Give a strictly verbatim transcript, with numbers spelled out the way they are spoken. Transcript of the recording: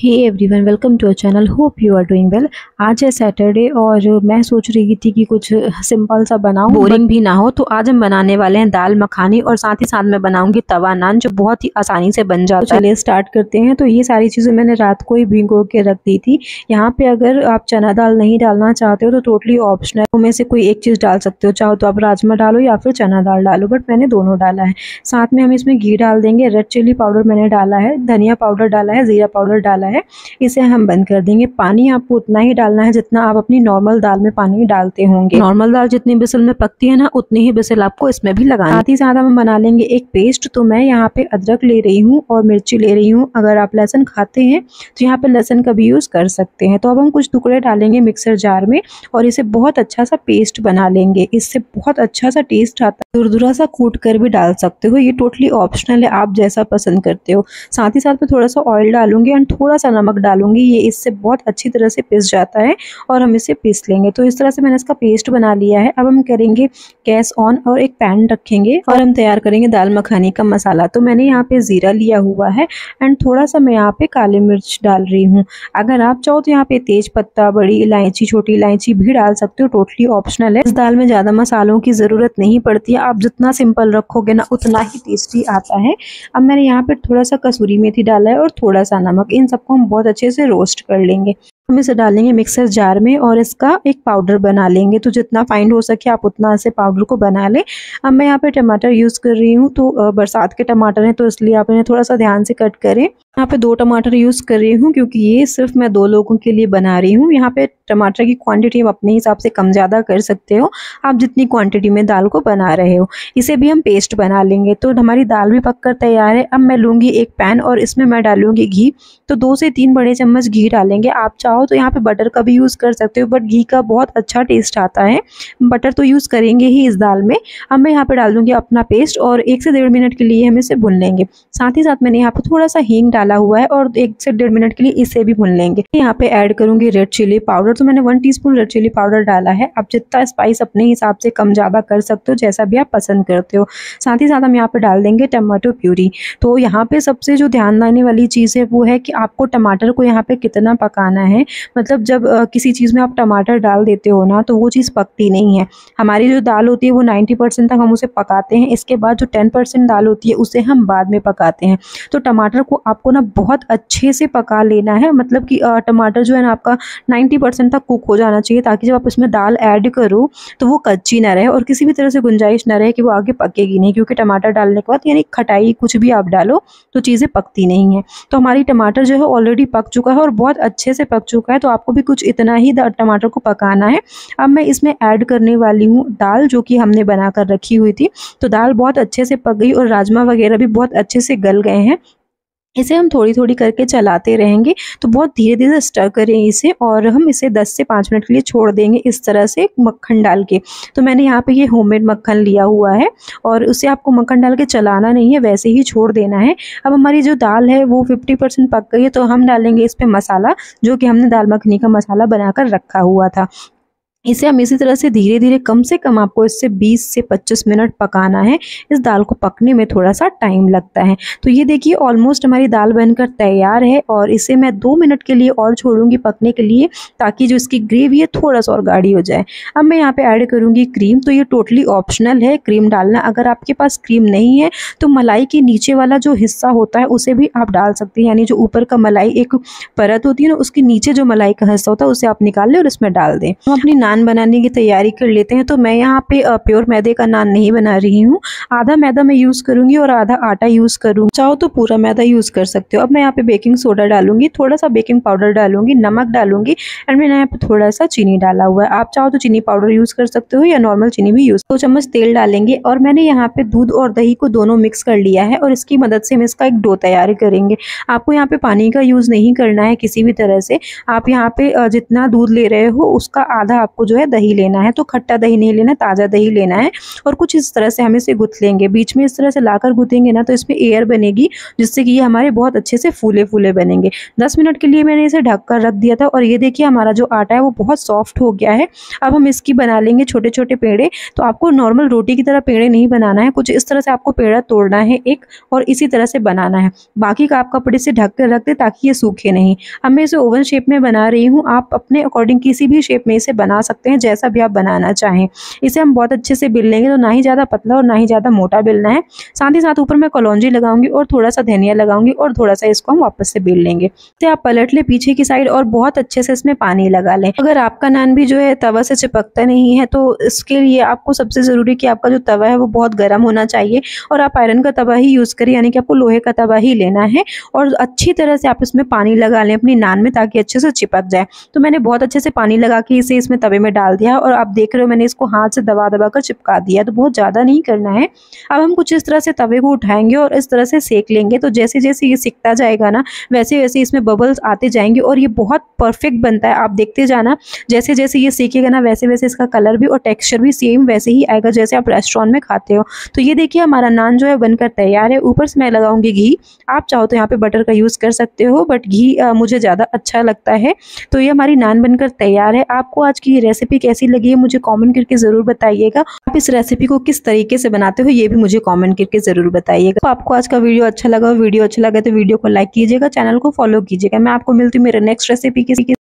Hey everyone, welcome to our channel. Hope you are doing well. आज है Saturday और मैं सोच रही थी कि कुछ सिंपल सा बनाऊं, बोरिंग भी ना हो। तो आज हम बनाने वाले हैं दाल मखानी और साथ ही साथ मैं बनाऊंगी तवा नान, जो बहुत ही आसानी से बन जाता है। तो चलिए स्टार्ट करते हैं। तो ये सारी चीज़ें मैंने रात को ही भिगो के रख दी थी। यहाँ पे अगर आप चना दाल नहीं डालना चाहते हो तो टोटली ऑप्शनल, उनमें से कोई एक चीज़ डाल सकते हो। चाहो तो आप राजमा डालो या फिर चना दाल डालो, बट मैंने दोनों डाला है। साथ में हम इसमें घी डाल देंगे, रेड चिली पाउडर मैंने डाला है, धनिया पाउडर डाला है, जीरा पाउडर डाला है। इसे हम बंद कर देंगे। पानी आपको उतना ही डालना है जितना आप अपनी नॉर्मल दाल में पानी डालते होंगे। नॉर्मल दाल जितनी बिसल में पकती है ना, उतनी ही बिसल आपको इसमें भी लगाना। साथ ही साथ हम बना लेंगे एक पेस्ट। तो मैं यहाँ पे अदरक ले रही हूँ और मिर्ची ले रही हूँ। अगर आप लहसुन खाते हैं तो यहाँ पे लहसुन का भी यूज कर सकते हैं। तो अब हम कुछ टुकड़े डालेंगे मिक्सर जार में और इसे बहुत अच्छा सा पेस्ट बना लेंगे। इससे बहुत अच्छा सा टेस्ट आता है। दुरदुरा सा कूट कर भी डाल सकते हो, ये टोटली ऑप्शनल है, आप जैसा पसंद करते हो। साथ ही साथ में थोड़ा सा ऑयल डालूंगी एंड थोड़ा सा नमक डालूंगी। ये इससे बहुत अच्छी तरह से पिस जाता है और हम इसे पीस लेंगे। तो इस तरह से मैंने इसका पेस्ट बना लिया है। अब हम करेंगे गैस ऑन और एक पैन रखेंगे और हम तैयार करेंगे दाल मखानी का मसाला। तो मैंने यहाँ पे जीरा लिया हुआ है एंड थोड़ा सा मैं यहाँ पे काली मिर्च डाल रही हूँ। अगर आप चाहो तो यहाँ पे तेज पत्ता, बड़ी इलायची, छोटी इलायची भी डाल सकते हो, टोटली ऑप्शनल है। इस दाल में ज्यादा मसालों की जरूरत नहीं पड़ती है, आप जितना सिंपल रखोगे ना उतना ही टेस्टी आता है। अब मैंने यहाँ पे थोड़ा सा कसूरी मेथी डाला है और थोड़ा सा नमक। इन सबको हम बहुत अच्छे से रोस्ट कर लेंगे। हम इसे डालेंगे मिक्सर जार में और इसका एक पाउडर बना लेंगे। तो जितना फाइन हो सके आप उतना से पाउडर को बना लें। अब मैं यहाँ पे टमाटर यूज़ कर रही हूँ, तो बरसात के टमाटर हैं तो इसलिए आप इन्हें थोड़ा सा ध्यान से कट करें। यहाँ पे दो टमाटर यूज़ कर रही हूँ क्योंकि ये सिर्फ मैं दो लोगों के लिए बना रही हूँ। यहाँ पे टमाटर की क्वांटिटी आप अपने हिसाब से कम ज़्यादा कर सकते हो, आप जितनी क्वांटिटी में दाल को बना रहे हो। इसे भी हम पेस्ट बना लेंगे। तो हमारी दाल भी पककर तैयार है। अब मैं लूँगी एक पैन और इसमें मैं डालूँगी घी। तो दो से तीन बड़े चम्मच घी डालेंगे। आप चाहो तो यहाँ पे बटर का भी यूज़ कर सकते हो, बट घी का बहुत अच्छा टेस्ट आता है। बटर तो यूज़ करेंगे ही इस दाल में। अब मैं यहाँ पे डाल दूँगी अपना पेस्ट और एक से डेढ़ मिनट के लिए हम इसे भून लेंगे। साथ ही साथ मैंने यहाँ पे थोड़ा सा हींग डाला हुआ है और एक से डेढ़ मिनट के लिए इसे भी भून लेंगे। यहाँ पे ऐड करूँगी रेड चिली पाउडर। तो मैंने one teaspoon red chilli powder डाला है। आप जितना स्पाइस अपने हिसाब से कम ज़्यादा कर सकते हो, जैसा भी आप पसंद करते हो। साथ ही साथ हम यहाँ पे डाल देंगे टमाटो प्यूरी। तो यहाँ पे सबसे जो ध्यान देने वाली चीज़ है वो है कि आपको टमाटर को यहाँ पे कितना पकाना है। मतलब जब आ, किसी चीज़ में आप टमाटर डाल देते हो ना, तो वो चीज़ पकती नहीं है। हमारी जो दाल होती है वो नाइन्टी परसेंट तक हम उसे पकाते हैं। इसके बाद जो टेन परसेंट दाल होती है उसे हम बाद में पकाते हैं। तो टमाटर को आपको ना बहुत अच्छे से पका लेना है। मतलब कि टमाटर जो है ना आपका नाइन्टी परसेंट तक कुक हो जाना चाहिए, ताकि जब आप इसमें दाल ऐड करो तो वो कच्ची ना रहे और किसी भी तरह से गुंजाइश ना रहे कि वो आगे पकेगी नहीं। क्योंकि टमाटर डालने के बाद यानी खटाई कुछ भी आप डालो तो चीज़ें पकती नहीं हैं। तो हमारी टमाटर जो है ऑलरेडी पक चुका है और बहुत अच्छे से पक चुका है। तो आपको भी कुछ इतना ही टमाटर को पकाना है। अब मैं इसमें ऐड करने वाली हूँ दाल, जो कि हमने बना कर रखी हुई थी। तो दाल बहुत अच्छे से पक गई और राजमा वगैरह भी बहुत अच्छे से गल गए हैं। इसे हम थोड़ी थोड़ी करके चलाते रहेंगे। तो बहुत धीरे धीरे स्टर करें इसे और हम इसे दस से पाँच मिनट के लिए छोड़ देंगे इस तरह से मक्खन डाल के। तो मैंने यहाँ पे ये होममेड मक्खन लिया हुआ है और उसे आपको मक्खन डाल के चलाना नहीं है, वैसे ही छोड़ देना है। अब हमारी जो दाल है वो फिफ्टी परसेंट पक गई है। तो हम डालेंगे इस पर मसाला, जो कि हमने दाल मखनी का मसाला बनाकर रखा हुआ था। इसे हम इसी तरह से धीरे धीरे, कम से कम आपको इससे बीस से पच्चीस मिनट पकाना है। इस दाल को पकने में थोड़ा सा टाइम लगता है। तो ये देखिए ऑलमोस्ट हमारी दाल बनकर तैयार है और इसे मैं दो मिनट के लिए और छोड़ूंगी पकने के लिए, ताकि जो इसकी ग्रेवी है थोड़ा सा और गाढ़ी हो जाए। अब मैं यहाँ पे ऐड करूँगी क्रीम। तो ये टोटली ऑप्शनल है क्रीम डालना। अगर आपके पास क्रीम नहीं है तो मलाई के नीचे वाला जो हिस्सा होता है उसे भी आप डाल सकते हैं। यानी जो ऊपर का मलाई एक परत होती है ना, उसके नीचे जो मलाई का हिस्सा होता है उसे आप निकाल लें और इसमें डाल दें। हम अपनी नान बनाने की तैयारी कर लेते हैं। तो मैं यहाँ पे प्योर मैदे का नान नहीं बना रही हूँ। आधा मैदा मैं यूज़ करूँगी और आधा आटा यूज़ करूँगी। चाहो तो पूरा मैदा यूज़ कर सकते हो। अब मैं यहाँ पे बेकिंग सोडा डालूंगी, थोड़ा सा बेकिंग पाउडर डालूंगी, नमक डालूंगी एंड मैंने यहाँ पे थोड़ा सा चीनी डाला हुआ है। आप चाहो तो चीनी पाउडर यूज़ कर सकते हो या नॉर्मल चीनी भी यूज़। दो चम्मच तेल डालेंगे और मैंने यहाँ पे दूध और दही को दोनों मिक्स कर लिया है और इसकी मदद से हम इसका एक डो तैयार करेंगे। आपको यहाँ पे पानी का यूज़ नहीं करना है किसी भी तरह से। आप यहाँ पे जितना दूध ले रहे हो उसका आधा आपको आपको जो है दही लेना है, तो खट्टा दही नहीं लेना, ताज़ा दही लेना है और कुछ इस तरह से हम इसे गुथ लेंगे। बीच में इस तरह से लाकर गुथेंगे ना तो इसमें एयर बनेगी, जिससे कि ये हमारे बहुत अच्छे से फूले फूले बनेंगे। दस मिनट के लिए मैंने इसे ढक कर रख दिया था और ये देखिए हमारा जो आटा है वो बहुत सॉफ्ट हो गया है। अब हम इसकी बना लेंगे छोटे छोटे पेड़े। तो आपको नॉर्मल रोटी की तरह पेड़े नहीं बनाना है, कुछ इस तरह से आपको पेड़ा तोड़ना है एक और इसी तरह से बनाना है। बाकी का आप कपड़े से ढक कर रख दे ताकि ये सूखे नहीं। अब मैं इसे ओवन शेप में बना रही हूँ, आप अपने अकॉर्डिंग किसी भी शेप में इसे बना सकते हैं, जैसा भी आप बनाना चाहें। इसे हम बहुत अच्छे से बेल लेंगे, तो ना ही ज़्यादा पतला और ना ही ज़्यादा मोटा बेलना है। साथ ही साथ ऊपर मैं कलौंजी लगाऊंगी और थोड़ा सा धनिया लगाऊंगी और थोड़ा सा इसको हम वापस से बेल लेंगे। तो आप पलट ले पीछे की साइड और बहुत अच्छे से इसमें पानी लगा लें। अगर आपका नान भी जो है तवा से चिपकता नहीं है तो इसके लिए आपको सबसे ज़रूरी कि आपका जो तवा है वो बहुत गर्म होना चाहिए और आप आयरन का तवा ही यूज़ करें, यानी कि आपको लोहे का तवा ही लेना है और अच्छी तरह से आप इसमें पानी लगा लें अपनी नान में, ताकि अच्छे से चिपक जाए। तो मैंने बहुत अच्छे से पानी लगा के इसे इसमें तवे में डाल दिया और आप देख रहे हो मैंने इसको हाथ से दबा दबा कर चिपका दिया, तो बहुत ज़्यादा नहीं करना है। अब हम कुछ इस तरह से तवे को उठाएंगे और इस तरह से सेक लेंगे। तो जैसे जैसे ये सिकता जाएगा ना वैसे वैसे इसमें बबल्स आते जाएंगे और ये बहुत परफेक्ट बनता है। आप देखते जाना, जैसे जैसे ये सीखेगा ना वैसे वैसे इसका कलर भी और टेक्सचर भी सेम वैसे ही आएगा जैसे आप रेस्टोरेंट में खाते हो। तो ये देखिए हमारा नान जो है बनकर तैयार है। ऊपर से मैं लगाऊंगी घी, आप चाहो तो यहाँ पे बटर का यूज़ कर सकते हो, बट घी आ, मुझे ज़्यादा अच्छा लगता है। तो ये हमारी नान बनकर तैयार है। आपको आज की ये रेसिपी कैसी लगी है मुझे कमेंट करके ज़रूर बताइएगा। आप इस रेसिपी को किस तरीके से बनाते हो ये भी मुझे कमेंट करके ज़रूर बताइएगा। तो आपको आज का वीडियो अच्छा लगा, वीडियो अच्छा लगा तो वीडियो को लाइक कीजिएगा, चैनल को फॉलो कीजिएगा। मैं आपको मिलती हूँ मेरे नेक्स्ट रेसिपी के